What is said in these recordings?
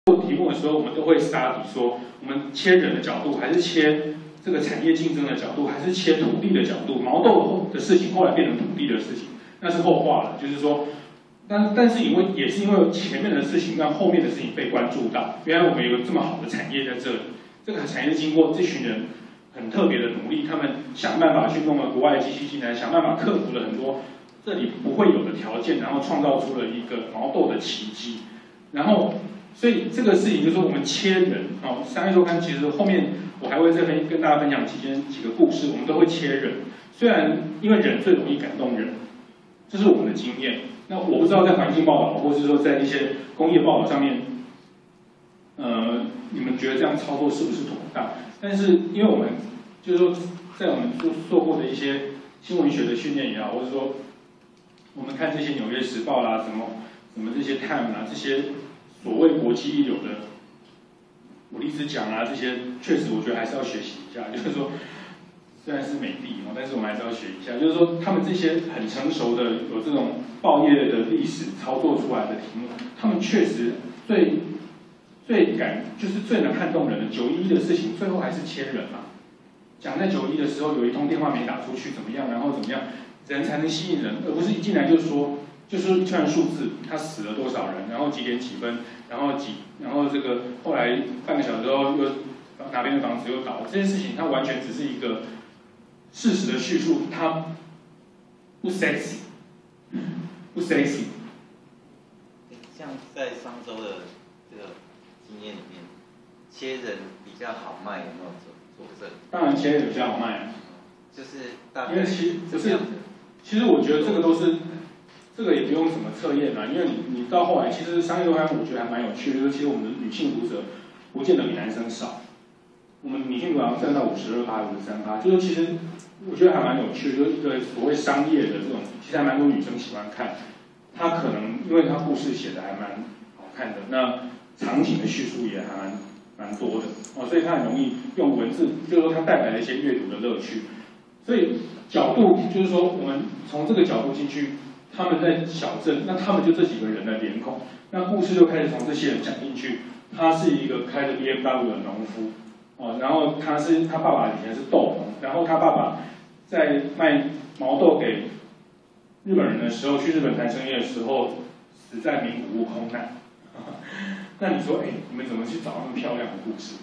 做题目的时候，我们都会 study 说，我们切人的角度，还是切这个产业竞争的角度，还是切土地的角度。毛豆的事情后来变成土地的事情，那是后话了。就是说，但是也是因为前面的事情让后面的事情被关注到，原来我们有这么好的产业在这里。这个产业经过这群人很特别的努力，他们想办法去弄了国外的机器进来，想办法克服了很多这里不会有的条件，然后创造出了一个毛豆的奇迹。然后，所以这个事情就是说我们切人哦，商业周刊其实后面我还会再跟大家分享几个故事，我们都会切人。虽然因为人最容易感动人，这是我们的经验。那我不知道在环境报道，或是说在一些工业报道上面，你们觉得这样操作是不是妥当？但是因为我们就是说，在我们做过的一些新闻学的训练也好，或者说我们看这些《纽约时报》啦，什么这些 Time 啦，这些所谓国际一流的普利兹奖啊，这些确实我觉得还是要学习一下。就是说，虽然是美帝哦，但是我们还是要学一下。就是说，他们这些很成熟的有这种报业的历史操作出来的题目，他们确实就是最能撼动人的911的事情，最后还是切人嘛。讲在911的时候有一通电话没打出去怎么样，然后怎么样，人才能吸引人，而不是一进来就说一串数字，他死了多少人，然后几点几分，然后这个后来半个小时后又哪边的房子又倒，这件事情它完全只是一个事实的叙述，它不 sexy， 不 sexy。 像在上周的这个经验里面，切人比较好卖，有没有佐证？ 当然切人比较好卖啊， 就是大概因为其实我觉得这个都是。这个也不用什么测验啊，因为你到后来，其实商业周刊我觉得还蛮有趣的，就是其实我们的女性读者不见得比男生少，我们女性读者占到52%、53%，就是其实我觉得还蛮有趣的，就是一个所谓商业的这种，其实还蛮多女生喜欢看，它可能因为它故事写的还蛮好看的，那场景的叙述也还蛮多的哦，所以它很容易用文字，就是说它带来了一些阅读的乐趣，所以角度就是说我们从这个角度进去。他们在小镇，那他们就这几个人的脸孔，那故事就开始从这些人讲进去。他是一个开着 BMW 的农夫，哦，然后他爸爸以前是豆农，然后他爸爸在卖毛豆给日本人的时候，去日本谈生意的时候，死在名古屋空难。那你说，你们怎么去找那么漂亮的故事？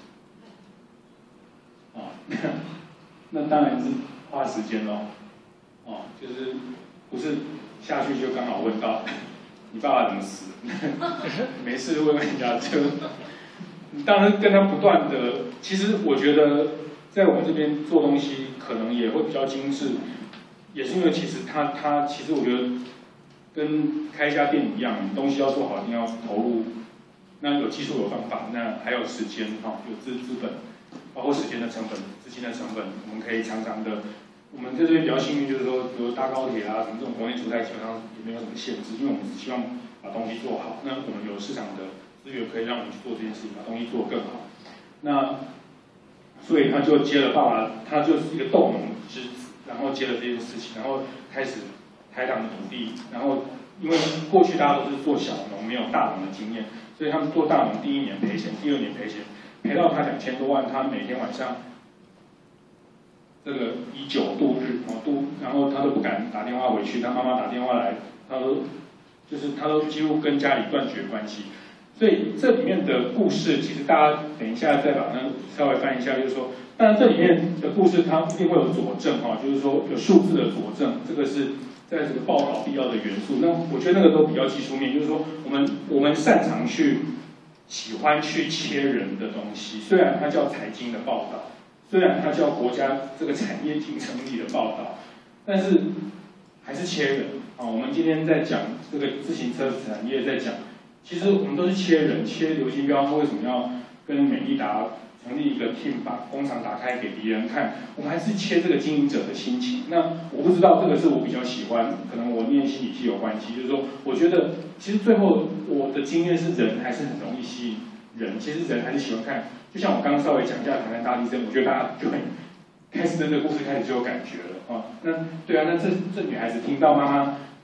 哦，那当然是花时间咯，哦，就是不是。下去就刚好问到，你爸爸怎么死？没事问人家就，你当然跟他不断的。其实我觉得在我们这边做东西可能也会比较精致，也是因为其实他其实我觉得跟开一家店一样，你东西要做好一定要投入，那有技术有方法，那还有时间有资本，包括时间的成本、资金的成本，我们可以常常的。我们在这边比较幸运，就是说，比如搭高铁啊，什么这种国内出差基本上也没有什么限制，因为我们只希望把东西做好。那我们有市场的资源可以让我们去做这件事情，把东西做得更好。那所以他就接了爸爸，他就是一个豆农之子，然后接了这件事情，然后开始台糖的土地，然后因为过去大家都是做小农，没有大农的经验，所以他们做大农第1年赔钱，第2年赔钱，赔到他2000多万，他每天晚上。这个以酒度日，然后他都不敢打电话回去，他妈妈打电话来，他都几乎跟家里断绝关系。所以这里面的故事，其实大家等一下再把那稍微翻一下，就是说，当然这里面的故事它一定会有佐证就是说有数字的佐证，这个是在这个报道必要的元素。那我觉得那个都比较技术面，就是说我们擅长喜欢去切人的东西，虽然它叫财经的报道。虽然它叫国家这个产业竞争力的报道，但是还是切人啊。我们今天在讲这个自行车产业，在讲，其实我们都是切人，切刘金标他为什么要跟美利达成立一个 team， 把工厂打开给别人看？我们还是切这个经营者的心情。那我不知道这个是我比较喜欢，可能我念心理系有关系，就是说，我觉得其实最后我的经验是人还是很容易吸引人，其实人还是喜欢看。就像我刚刚稍微讲一下台湾大地震，我觉得大家就很开始这个故事开始就有感觉了啊。那对啊，那这女孩子听到妈妈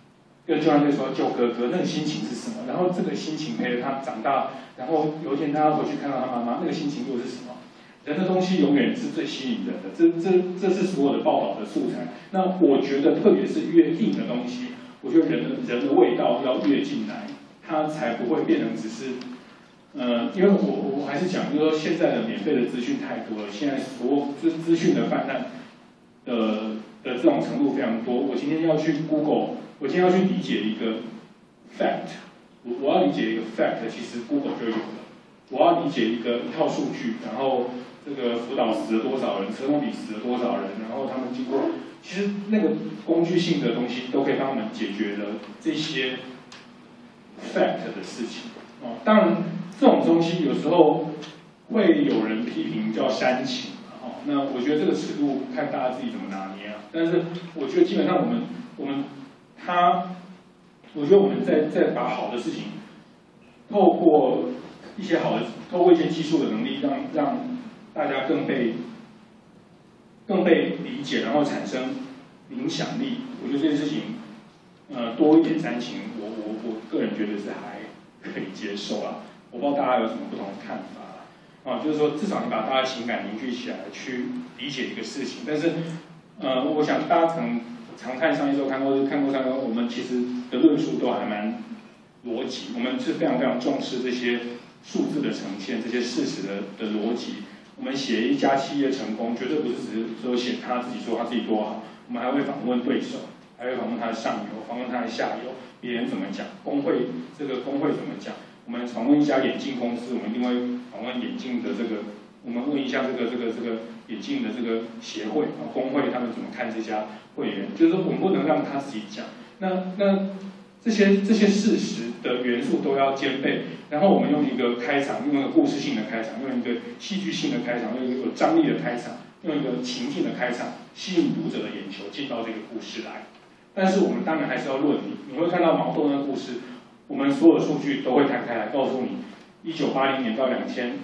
跟救难队说救哥哥，那个心情是什么？然后这个心情陪着他长大，然后有一天他回去看到他妈妈，那个心情又是什么？人的东西永远是最吸引人的，这是所有的报道的素材。那我觉得，特别是越硬的东西，我觉得人的味道要越进来，它才不会变成只是，因为我还是讲，就是说现在的免费的资讯太多了，现在所有资讯的泛滥的这种程度非常多。我今天要去 Google， 我今天要去理解一个 fact， 我要理解一个 fact， 其实 Google 就有了。我要理解一套数据，然后这个辅导死了多少人，车动比死了多少人，然后他们经过，其实那个工具性的东西都可以帮我们解决了这些 fact 的事情。哦，当然这种东西有时候会有人批评叫煽情，哦，那我觉得这个尺度看大家自己怎么拿捏啊。但是我觉得基本上我觉得我们在把好的事情透过一些技术的能力，让大家更被理解，然后产生影响力。我觉得这件事情，多一点煽情，我个人觉得是还可以接受啦。我不知道大家有什么不同的看法啊，就是说至少你把大家情感凝聚起来，去理解一个事情。但是，我想大家常看商业周刊或者看过商业周刊，我们其实的论述都还蛮逻辑，我们是非常非常重视这些数字的呈现，这些事实的逻辑。我们写一家企业成功，绝对不是只是说写他自己说他自己多好，我们还会访问对手，还会访问他的上游，访问他的下游，别人怎么讲，工会怎么讲。我们访问一家眼镜公司，我们一定会访问眼镜的我们问一下这个眼镜的这个协会啊工会他们怎么看这家会员，就是说我们不能让他自己讲。那这些事实的元素都要兼备，然后我们用一个开场，用一个故事性的开场，用一个戏剧性的开场，用一个有张力的开场，用一个情境的开场，吸引读者的眼球进到这个故事来。但是我们当然还是要论理，你会看到毛豆那个故事，我们所有数据都会摊开来告诉你，1980年到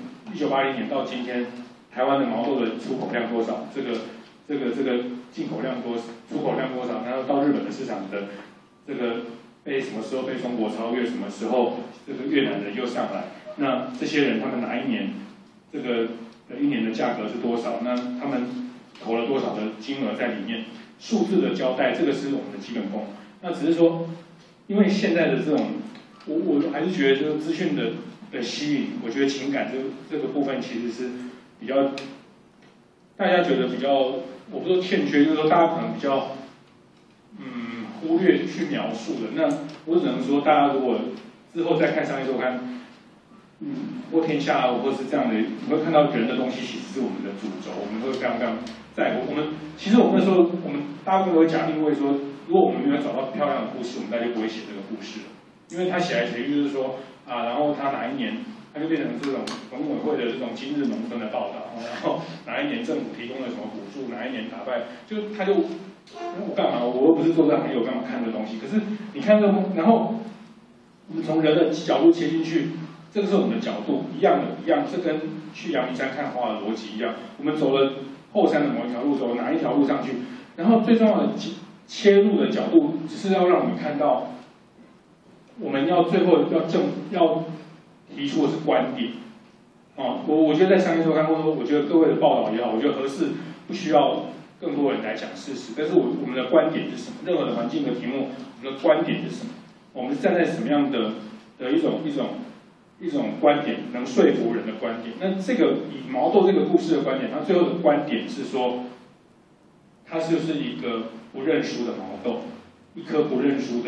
1980年到今天，台湾的毛豆的出口量多少，这个进口量多，出口量多少，然后到日本的市场的这个被什么时候被中国超越，什么时候这个越南人又上来，那这些人他们哪一年这个一年的价格是多少？那他们投了多少的金额在里面？数字的交代，这个是我们的基本功。那只是说，因为现在的这种，我还是觉得就是资讯的吸引，我觉得情感这个部分其实是比较大家觉得比较，我不说欠缺，就是说大家可能比较忽略去描述的。那我只能说，大家如果之后再看商业周刊，或天下或是这样的，你会看到人的东西其实是我们的主轴，我们会非常非常在乎。其实我们那时候，我们大部分都会假定位说，如果我们没有找到漂亮的故事，我们大家就不会写这个故事了，因为他写来写去就是说然后他哪一年他就变成这种农委会的这种今日农村的报道，然后哪一年政府提供了什么补助，哪一年打败，他就我干嘛？我又不是做这行业，我干嘛看这东西？可是你看这个，然后我们从人的角度切进去。这个是我们的角度，一样，这跟去阳明山看花的逻辑一样。我们走了后山的某一条路，走哪一条路上去，然后最重要的切入的角度，只是要让我们看到，我们要最后要提出的是观点。我觉得在商业周刊，或者说我觉得各位的报道也好，我觉得合适不需要更多人来讲事实，但是我们的观点是什么？任何的环境的题目，我们的观点是什么？我们是站在什么样的一种观点能说服人的观点。那这个以毛豆这个故事的观点，它最后的观点是说，它就是一个不认输的毛豆，一颗不认输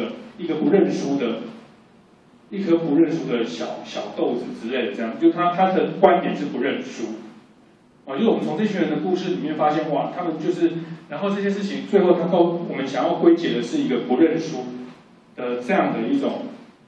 的小豆子之类的，这样，就他的观点是不认输。就是我们从这群人的故事里面发现，哇，他们就是，然后这些事情最后我们想要归结的是一个不认输的这样的一种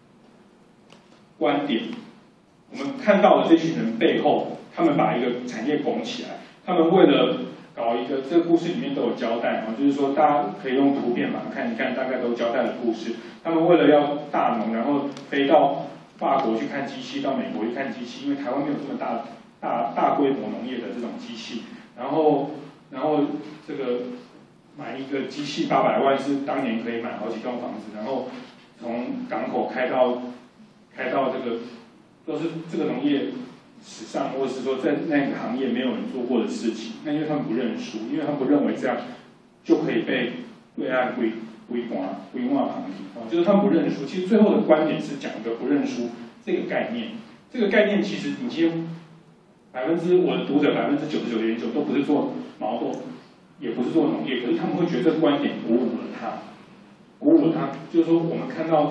观点。我们看到了这群人背后，他们把一个产业拱起来，他们为了搞一个，这个故事里面都有交代就是说大家可以用图片把它看一看，大概都交代了故事。他们为了要大农，然后飞到法国去看机器，到美国去看机器，因为台湾没有这么大规模农业的这种机器，然后这个买一个机器800万是当年可以买好几栋房子，然后从港口开到这个，都是这个农业史上，或者是说在那个行业没有人做过的事情。那因为他们不认输，因为他们不认为这样就可以被对岸规划旁听啊，就是他们不认输。其实最后的观点是讲一个不认输这个概念。这个概念其实你今天我的读者99.9%都不是做毛豆，也不是做农业，可是他们会觉得这个观点鼓舞了他，就是说我们看到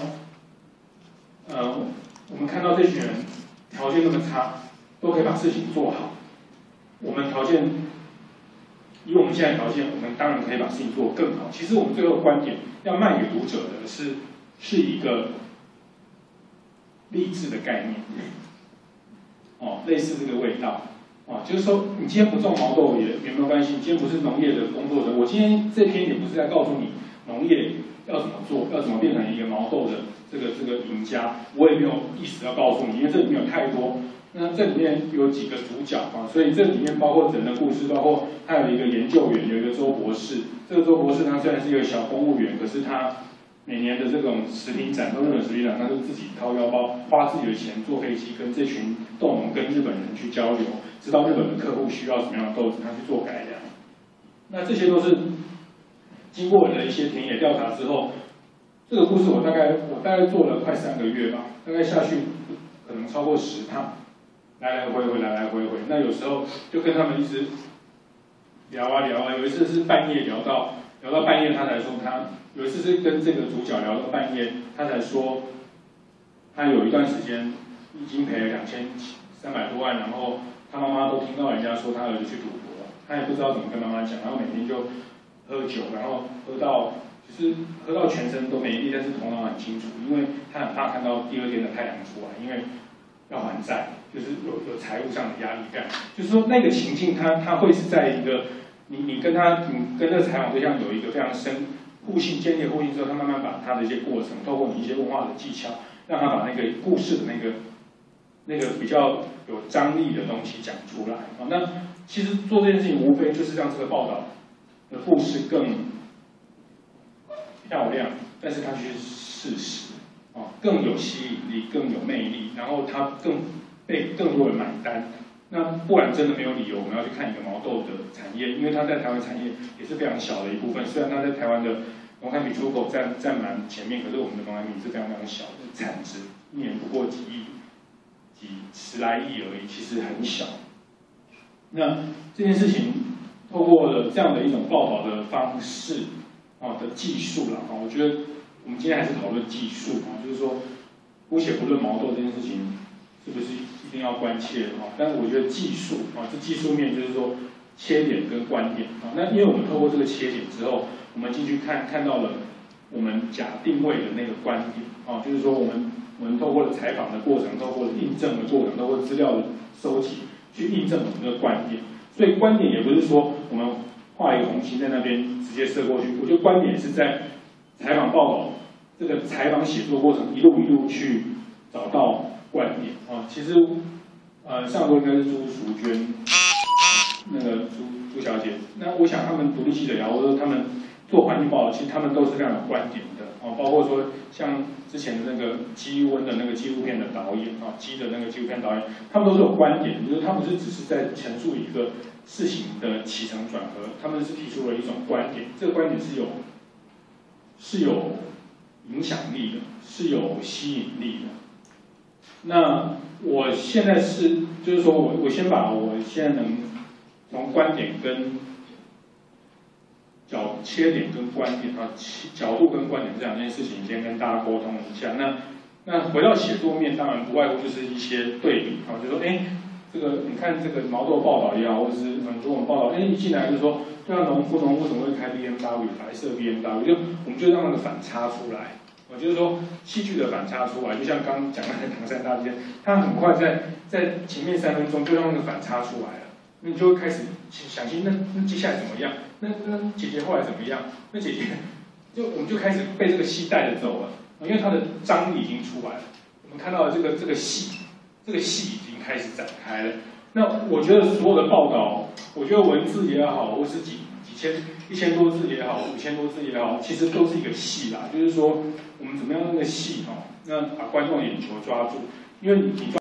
这群人条件那么差，都可以把事情做好。以我们现在条件，我们当然可以把事情做得更好。其实我们最后的观点要卖给读者的是一个励志的概念，类似这个味道。就是说，你今天不种毛豆也没有关系，你今天不是农业的工作者，我今天这篇也不是在告诉你农业要怎么做，要怎么变成一个毛豆的这个赢家，我也没有意思要告诉你，因为这里面有太多。那这里面有几个主角所以这里面包括整个故事，包括还有一个研究员，有一个周博士。这个周博士他虽然是一个小公务员，可是他每年的这种食品展，日本食品展，他就自己掏腰包，花自己的钱坐飞机跟这群豆农跟日本人去交流，知道日本的客户需要什么样的豆子，他去做改良。那这些都是经过我的一些田野调查之后，这个故事我大概做了快3个月吧，大概下去可能超过10趟，来来回回。那有时候就跟他们一直聊啊，有一次是半夜聊到半夜，他才说有一次是跟这个主角聊到半夜，他才说他有一段时间已经赔了2300多万，然后他妈妈都听到人家说他儿子去赌博，他也不知道怎么跟妈妈讲，然后每天就喝酒，然后喝到全身都没力，但是头脑很清楚，因为他很怕看到第二天的太阳出来，因为要还债，就是有财务上的压力感。就是说那个情境他会是在一个你跟这个采访对象有一个非常建立互信之后，他慢慢把他的一些过程，透过你一些问话的技巧，让他把那个故事的那个比较有张力的东西讲出来。那其实做这件事情无非就是让这个报道的故事更漂亮，但是它却是事实，更有吸引力，更有魅力，然后它被更多人买单。那不然真的没有理由我们要去看一个毛豆的产业，因为它在台湾产业也是非常小的一部分。虽然它在台湾的农产品出口占蛮前面，可是我们的农产品是非常非常小的产值，一年不过几十来亿而已，其实很小。那这件事情透过了这样的一种报道的方式的技术啦，我觉得我们今天还是讨论技术就是说，姑且不论毛豆这件事情是不是一定要关切但是我觉得技术这技术面就是说切点跟观点那因为我们透过这个切点之后，我们进去看到了我们假定位的那个观点就是说我们透过了采访的过程，透过了印证的过程，透过资料的收集，去印证我们的观点。所以观点也不是说我们画一个红心在那边直接射过去，我觉得观点是在采访报道这个采访写作过程一路去找到观点其实上周应该是朱淑娟那个朱小姐，那我想他们独立记者或者说他们做环境报道，其实他们都是非常有观点的包括说像之前的那个鸡瘟的那个纪录片的导演鸡的那个纪录片导演，他们都是有观点，就是他们只是在陈述一个事情的起承转合，他们是提出了一种观点，这个观点是有影响力的，是有吸引力的。那我现在就是说我先把我现在能从观点跟切点跟观点角度跟观点这两件事情先跟大家沟通一下。那回到写作面，当然不外乎就是一些对比就说这个你看这个毛豆报道也好，或者是很多我们报道一进来就说对啊，农夫怎么会开 BMW 白色 BMW， 我们就让那个反差出来。就是说戏剧的反差出来，就像刚刚讲的那个唐山大街，他很快在前面3分钟就让那个反差出来了，你就会开始想起那接下来怎么样？那姐姐后来怎么样？那姐姐我们就开始被这个戏带着走了，因为它的张力已经出来了。我们看到的这个戏已经开始展开了。那我觉得所有的报道，我觉得文字也好，或是几 1000多字也好，5000多字也好，其实都是一个戏啦。就是说，我们怎么样那个戏那把观众眼球抓住，因为你抓。